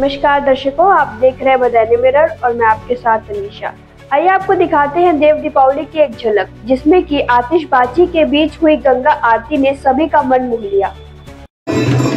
नमस्कार दर्शकों, आप देख रहे हैं बदायूं मिरर और मैं आपके साथ अनीशा। आइए आपको दिखाते हैं देव दीपावली की एक झलक, जिसमें कि आतिशबाजी के बीच हुई गंगा आरती ने सभी का मन मोह लिया।